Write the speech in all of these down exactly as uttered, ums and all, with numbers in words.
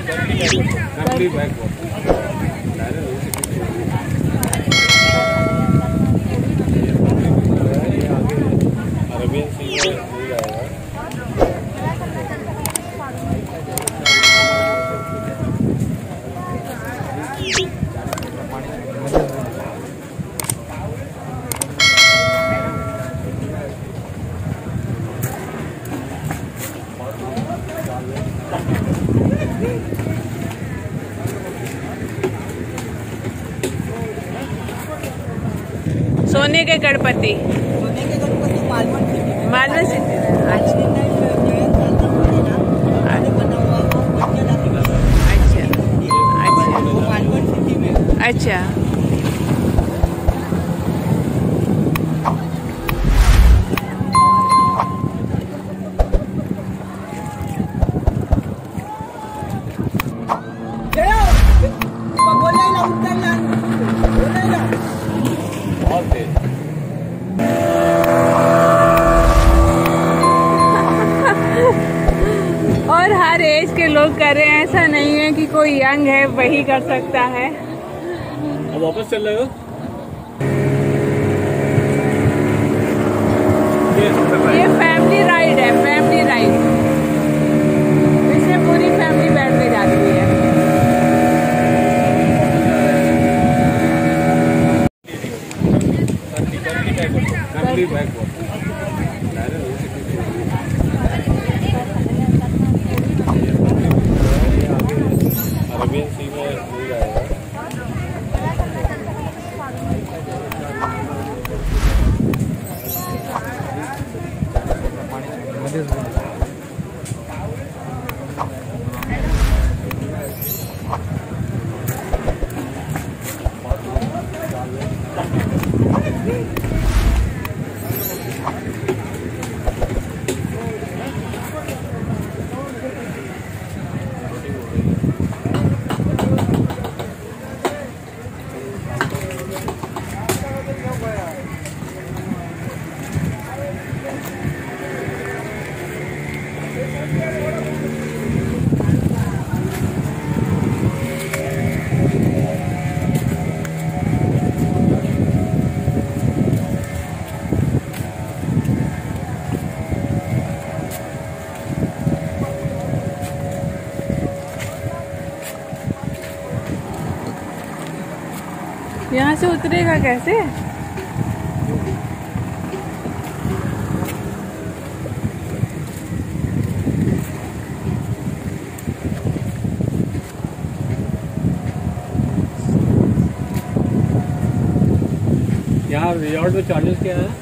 सोने के गणपति, सोने के गणपति मालवन सिटी में, मालवन सिटी में। अच्छा अच्छा मालवन सिटी में। अच्छा और हर एज के लोग कर रहे हैं, ऐसा नहीं है कि कोई यंग है वही कर सकता है। अब वापस चल रहे हो? ये फैमिली राइड है, फैमिली राइड, इसमें पूरी फैमिली बैठ के जाती है। अरेबियन सी में मिल जाएगा। यहाँ से उतरेगा कैसे? यहाँ रिजॉर्ट में चार्जेस क्या है?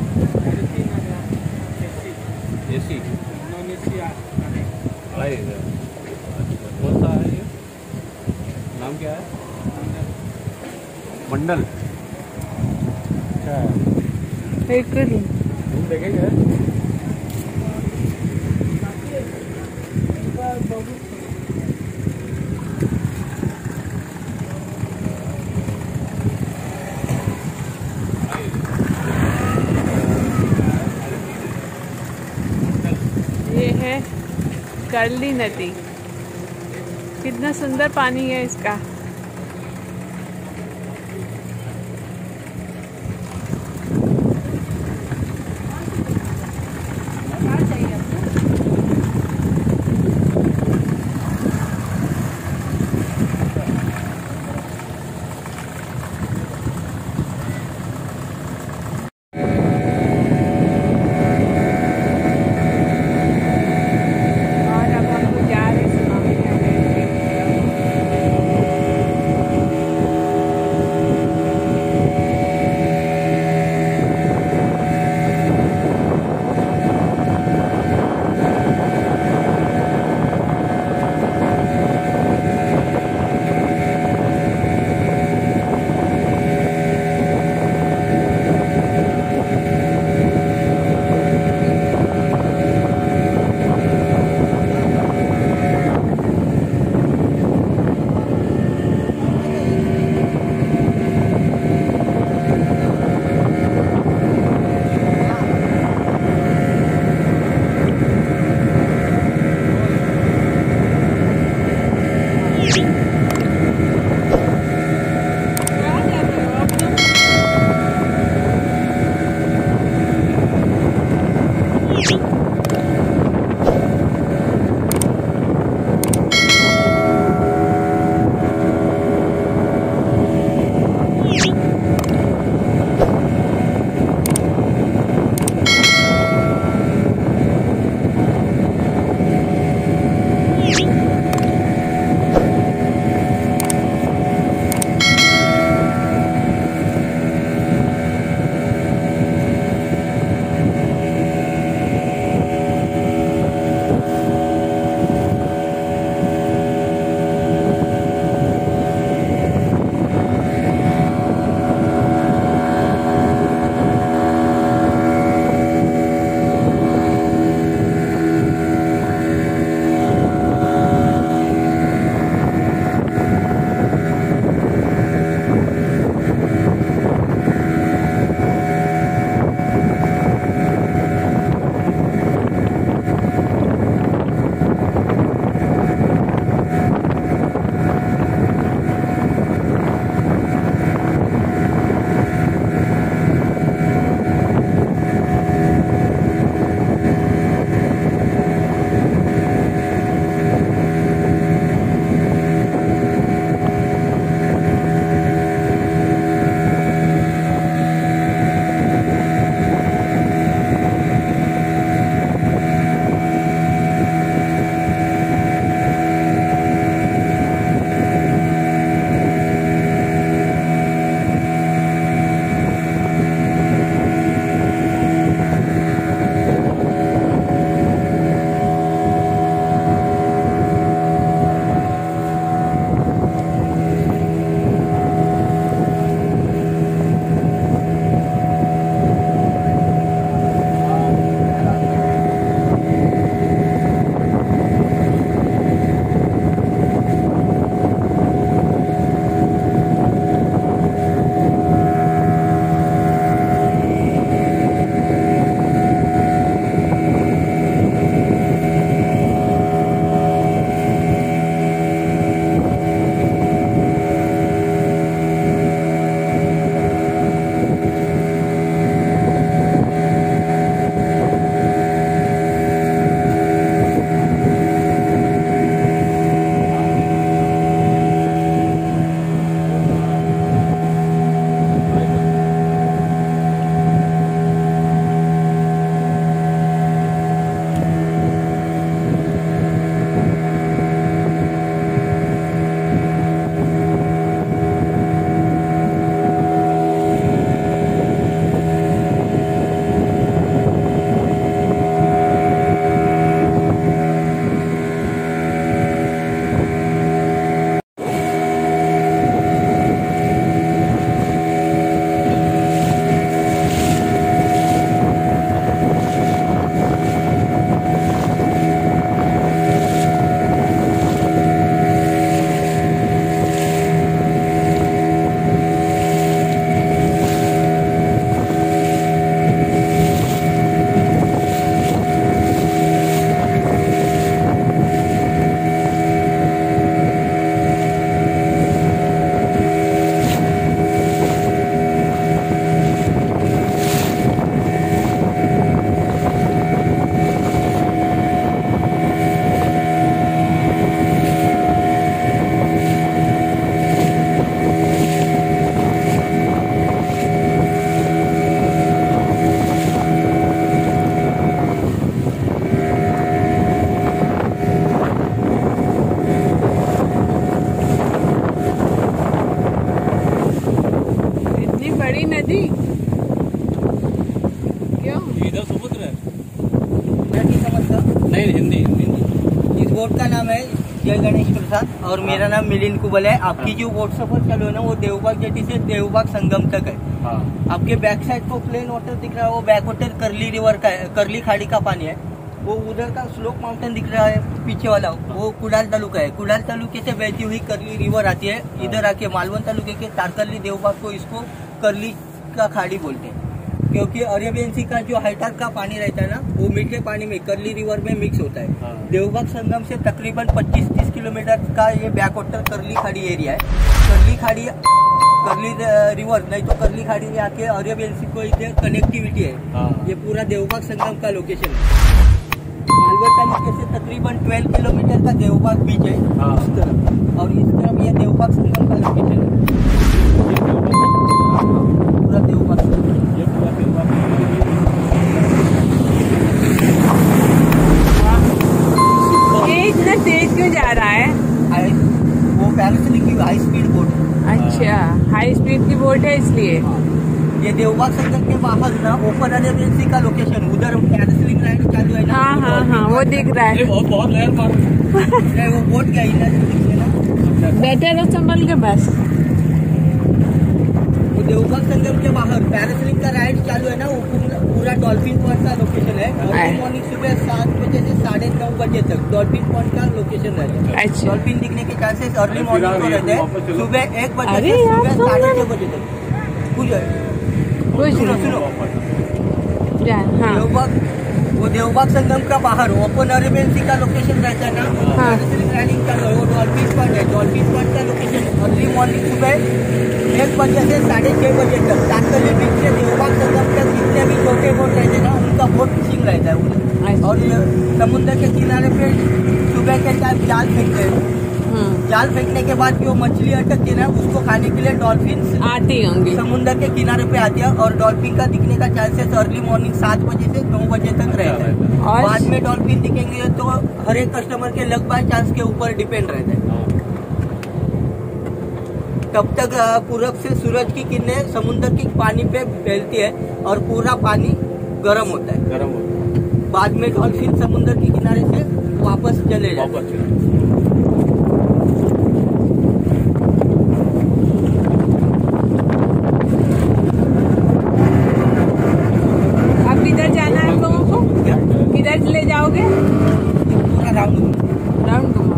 एसी नॉन एसी अढ़ाई हज़ार। कौन सा है ये? नाम क्या है? मंडल। अच्छा एक रूम देखेंगे। ये है करली नदी, कितना सुंदर पानी है इसका। नहीं हिंदी हिंदी। इस बोट का नाम है जय गणेश प्रसाद और मेरा नाम मिलिंद कुबल है। आपकी जो बोट सफर चालू है ना वो देवबाग जेटी से देवबाग संगम तक है। हाँ आपके बैक साइड को प्लेन वाटर दिख रहा है, वो बैक वाटर करली रिवर का है, करली खाड़ी का पानी है। वो उधर का स्लोप माउंटेन दिख रहा है पीछे वाला, वो कुडाल तालुका है। कुडाल तालुके से बहती हुई करली रिवर आती है, इधर आके मालवण तालुके के तारकर्ली देवबाग को इसको करली का खाड़ी बोलते हैं, क्योंकि अरेबियन सी का जो हाइटार का पानी रहता है ना वो मीठे पानी में करली रिवर में मिक्स होता है। हाँ। देवबाग संगम से तकरीबन पच्चीस तीस किलोमीटर का ये बैक वाटर करली खाड़ी एरिया है। करली खाड़ी करली रिवर नहीं तो करली खाड़ी में आके अरेबियन सी को इधर कनेक्टिविटी है। हाँ। ये पूरा देवबाग संगम का लोकेशन है। मालवण तालुके से तकरीबन बारह किलोमीटर का देवबाग बीच है। हाँ। उस तरफ और इस तरफ ये देवबाग संगम का लोकेशन है। पूरा देवबाग संगम ये पूरा देवबाग ये इतना तेज क्यों जा रहा है? हाई वो पैरासेलिंग की हाई स्पीड बोट है। अच्छा, हाई स्पीड की बोट है इसलिए। ये देवबाग संगम के बाहर ना ओपन अरेबियन सी का लोकेशन, उधर पैरासेलिंग राइड चालू है ना। हाँ हाँ हाँ वो दिख रहा है। बहुत बहुत लहर मार नहीं, वो बोट गया इधर दिखे ना। बैठे रहो संभल के बस। वो देवबाग संगम के बाहर पैरासेलिंग का राइड चालू है ना, वो पूरा पूरा डॉल्फिन पॉइंट का लोकेशन है। अर्ली मॉर्निंग सुबह सात बजे से साढ़े नौ बजे तक डॉल्फिन पॉइंट का लोकेशन रहता है। अच्छा। डॉल्फिन दिखने के चांसेस अर्ली मॉर्निंग को रहते हैं, सुबह एक बजे अरे से यार, सुबह सुन साढ़े रहे छह बजे तक। कुछ है कुछ सुनो नहीं। सुनो जा- हाँ देवबाग वो देवबाग संगम का बाहर ओपन अरेबियन सी का लोकेशन रहता है ना। हाँ। पैरासेलिंग राइडिंग का वो डॉल्फिन पॉइंट है। डॉल्फिन पॉइंट का लोकेशन अर्ली मॉर्निंग सुबह एक बजे से साढ़े छह बजे तक तारकर्ली बीच से देवबाग संगम तक जितने भी छोटे बोट रहते हैं ना उनका बोट फिशिंग रहता है उधर। अच्छा। और ये समुद्र के किनारे पे सुबह के टाइम जाल फेंकते हैं। हम्म, जाल फेंकने के बाद जो मछली अटकती है ना उसको खाने के लिए डॉल्फिन आती होंगी। समुद्र के किनारे पे आती है और डॉल्फिन का दिखने का चांसेस अर्ली मॉर्निंग सात बजे से नौ बजे तक रहता है। और बाद में डॉल्फिन दिखेंगे तो हर एक कस्टमर के लक बाय चांस के ऊपर डिपेंड रहता है। तब तक अ, पूरब से सूरज की किरणें समुद्र की पानी पे फैलती है और पूरा पानी गर्म होता है। गर्म हो बाद में डॉल्फिन समुद्र के किनारे से वापस चले जाते हैं। वापस चला। अब किधर जाना है हम लोगों को? क्या? किधर ले जाओगे? ये पूरा राउंड राउंड घुमाओ।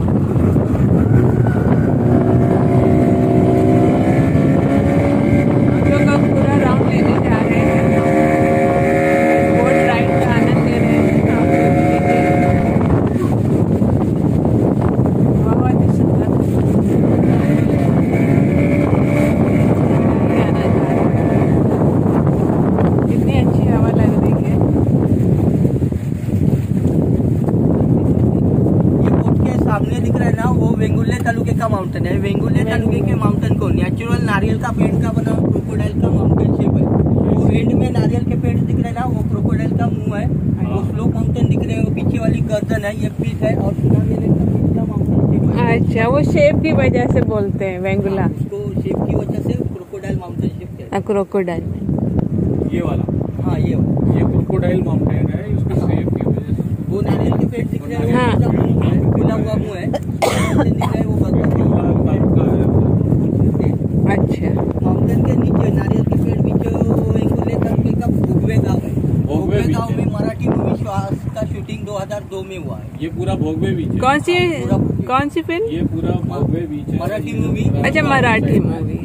हम लोग अब पूरा राउंड लेने जा रहे हैं। बोट राइड का आनंद ले रहे हैं। आप लोग भी देखिए। बहुत ही सुंदर ये आना जा रहा है। कितनी अच्छी हवा लग रही है। ये बोट के सामने दिख रहा है ना वो वेंगुल्ले तालुके का माउंटेन है। वेंगुल्ले तालुके के माउंटेन को नेचुरल नारियल का पेड़ का बना क्रोकोडाइल का माउंटेन शेप है। वो एंड में नारियल के पेड़ दिख रहे हैं ना वो क्रोकोडाइल का मुंह है। वो स्लो माउंटेन दिख रहे हैं, वो पीछे वाली गर्दन है, ये पीठ है और पूरा मेरे का पीठ का माउंटेन शेप है। अच्छा, वो शेप की वजह से बोलते हैं वेंगुला। हाँ, उसको शेप की वजह से क्रोकोडाइल माउंटेन शेप कहते क्रोकोडाइल में। ये वाला हैं। हाँ ये वाला। ये क्रोकोडाइल माउंटेन है, उसकी शेप की वजह से वो नारियल के पेड़ दिख रहे हैं, हाँ। वो पूरा मुंह है, खुला हुआ मुंह है। माउंटेन दिख रहा है वो गर्दन है। अच्छा, माउंटेन के नीचे नारियल के पेड़ बीच वेंगुल्ले तालुके का भोगवे गांव है। भोगवे भोगवे गांव बीच है। में मराठी मूवी श्वास का शूटिंग दो हज़ार दो में हुआ है। ये पूरा भोगवे बीच है। कौन सी पूरा- कौन सी फिल्म? ये पूरा भोगवे बीच है। मराठी मूवी। अच्छा, मराठी मूवी।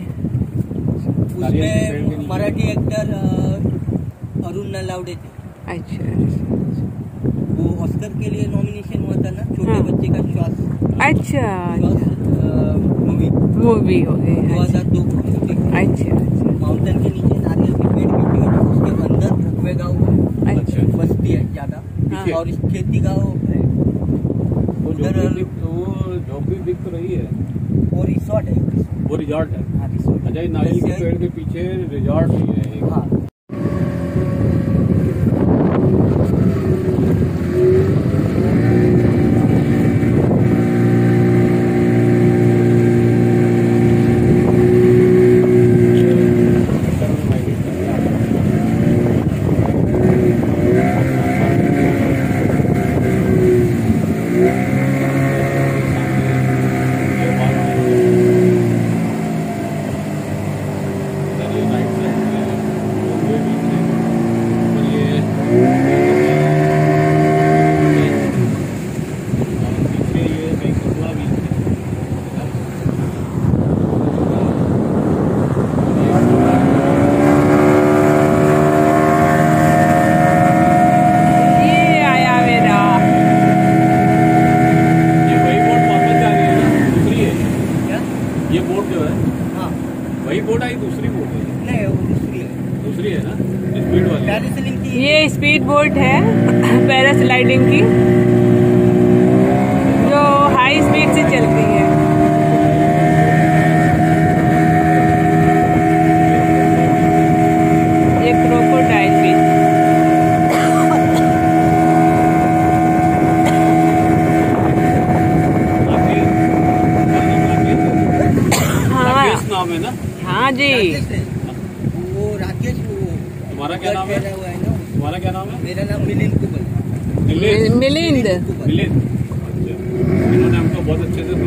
उसमें मराठी एक्टर अरुण नलावडे थे। अच्छा वो ऑस्कर के लिए नॉमिनेशन हुआ था ना, छोटे हाँ। बच्चे का श्वास अच्छा श्वास मूवी मूवी हो गई। दो अच्छा हजार दो को shooting हुई। अच्छा अच्छा माउंटेन के नीचे नारियल के पेड़ बीच है, उसके अंदर भोगवे गांव है। अच्छा। बस्ती है ज्यादा हाँ। और इस खेती गांव है। वो उधर झोपड़ी दिख वो झोपड़ी दिख तो रही है, वो रिसोर्ट है। वो रिजॉर्ट है। हाँ रिसोर्ट। अच्छा, ये नारियल के पेड़ के पीछे रिजॉर्ट भी है एक। हाँ वही बोट आई, दूसरी बोट है? नहीं, वो दूसरी है। दूसरी है ना, स्पीड वाली। पैरासेलिंग की ये स्पीड बोट है पैरास्लाइडिंग की, जो हाई स्पीड से चलती है। ये क्रोकोडाइल भी। हाँ नाम है ना? हाँ जी। राकेश है। वो राकेश, वो तुम्हारा क्या नाम है? पहना हुआ है ना। तुम्हारा क्या नाम है? मेरा नाम मिलिंद कुबल। मिलिंद। मिलिंद। मिलिंद। अच्छा, इन्होंने हमको बहुत अच्छे से